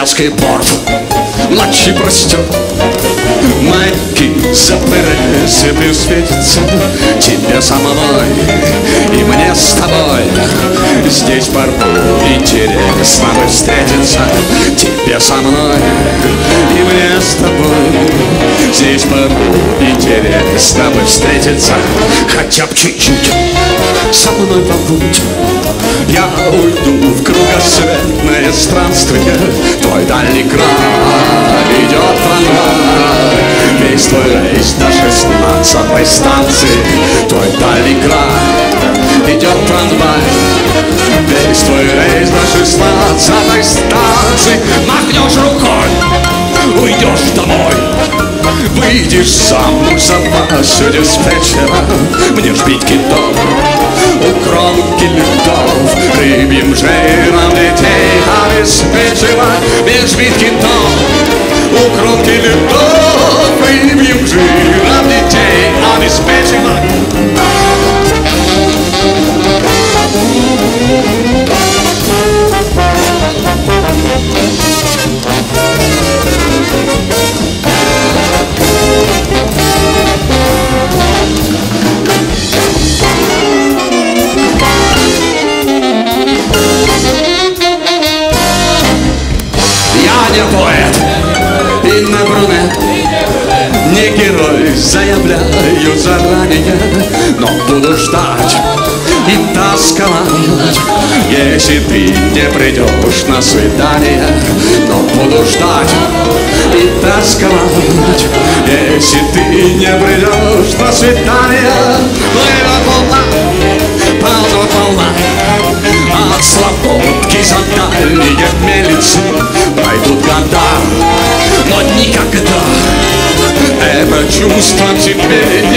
турецкий порт ночи простер. Маяки за пересыпью светятся. Тебе со мной и мне с тобой здесь в порту интересно бы встретиться. Тебе со мной и мне с тобой здесь в порту интересно бы встретиться. Хотя бы чуть-чуть со мной побудь. Я уйду в кругосветное странствие. Твой дальний край идет трамвай. Весь твой рейс до 16-й станции. Твой дальний край идет трамвай. Весь твой рейс до 16-й станции. Махнешь рукой, уйдешь домой. Выйдешь замуж за Васю диспетчера. Мне ж бить китов у кромки льдов, рыбьим жиром детей обеспечивать. Мне ж бить китов у кромки льдов, рыбьим жиром детей обеспечивать. Не поэт и не брюнет, не герой, заявляю заранее. Но буду ждать и тосковать, если ты не придешь на свидание. Но буду ждать и тосковать, если ты не придешь на свидание. Плывет волна, ползет волна от слободки за дальние мельницы. Пройдут года, но никогда это чувство теперь